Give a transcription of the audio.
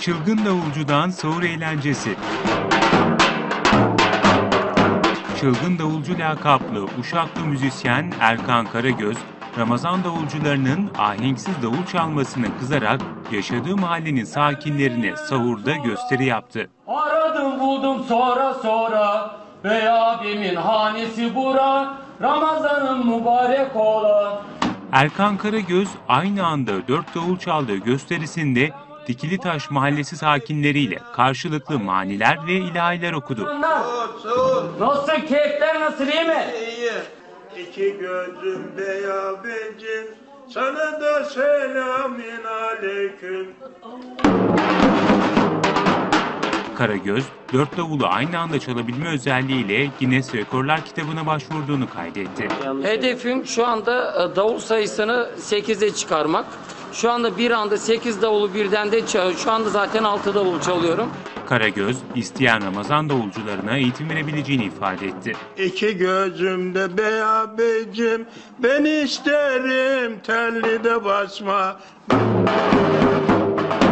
Çılgın davulcudan sahur eğlencesi. Çılgın davulcu lakaplı Uşaklı müzisyen Erkan Karagöz, Ramazan davulcularının ahenksiz davul çalmasına kızarak yaşadığı mahallenin sakinlerine sahurda gösteri yaptı. Aradım buldum sonra Bey abimin hanesi bura, Ramazan'ın mübarek ola. Erkan Karagöz aynı anda 4 davul çaldığı gösterisinde Dikilitaş mahallesi sakinleriyle karşılıklı maniler ve ilahiler okudu. Nasıl, keyifler nasıl, iyi mi? İyi. İki gözüm bey abicim, sana da selamün aleyküm. Karagöz, 4 davulu aynı anda çalabilme özelliğiyle Guinness Rekorlar kitabına başvurduğunu kaydetti. Hedefim şu anda davul sayısını 8'e çıkarmak. Şu anda bir anda 8 davulu birden de şu anda zaten 6 davul çalıyorum. Karagöz, isteyen Ramazan davulcularına eğitim verebileceğini ifade etti. İki gözümde bey abicim, ben isterim telli de basma.